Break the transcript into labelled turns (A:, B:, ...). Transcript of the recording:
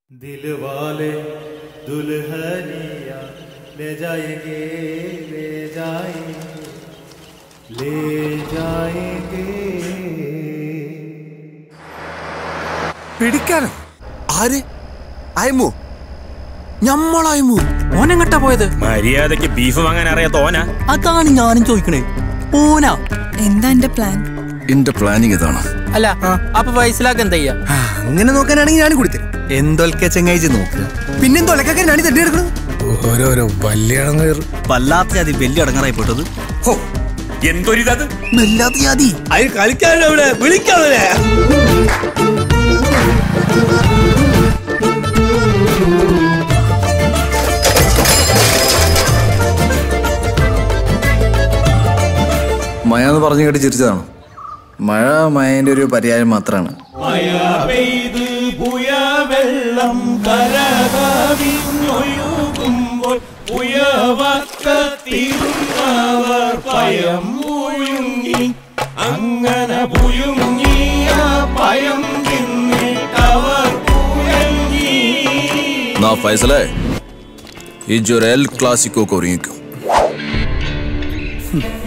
A: दिलवाले दुल्हनिया ले जाएंगे ले जाएंगे ले जाएंगे.
B: പിടിക്കാനോ? ആര്? അയമു? ഞമ്മളായമു? ഓനെങ്ങട്ടാ പോയത്?
C: മര്യാദക്ക് ബീഫ് വാങ്ങാൻ അറിയാത്ത ഓനാ?
B: അതാണ് ഞാനും ചോദിക്കണേ. ഓനാ?
D: എന്താ എന്റെ പ്ലാൻ?
E: എന്റെ പ്ലാനിങ് ഇതാണ്.
B: അല്ല അപ്പൊ വയസ്സിലാക്ക് എന്താ ചെയ്യാ? അങ്ങനെ നോക്കാനാണെങ്കിൽ ഞാൻ കൊടുത്തരും. എന്തൊക്കെ ചെങ്ങായിച്ച് നോക്കുക. പിന്നെന്തൊലക്കൊക്കെ ഞാൻ തന്നെ എടുക്കണം.
E: ഓരോരോ വല്യടങ്ങർ
B: വല്ലാത്ത ജാതി വലിയ അടങ്ങറായി പെട്ടത്.
C: എന്തൊരിതത്?
B: വല്ലാത്ത ജാതി.
C: അത് കളിക്കാനവിടെ വിളിക്കാവല്ലേ?
E: മഴ എന്ന് പറഞ്ഞു കേട്ട് ചിരിച്ചതാണ്. മഴ മഴന്റെ ഒരു പര്യായം മാത്രമാണ്.
A: മഴ പെയ്ത് പുഴവെള്ളം കരകവിഞ്ഞൊഴുകുമ്പോൾ പുഴവക്കത്തിരുന്നവർ പയം പുഴുങ്ങി. അങ്ങനെ പുഴുങ്ങിയ പയം തിന്നിട്ടവർ പുഴങ്ങി.
E: നാ ഫൈസലേ, ഈ ജൊരേൽ ക്ലാസിക്കോ കൊറിയിക്കും.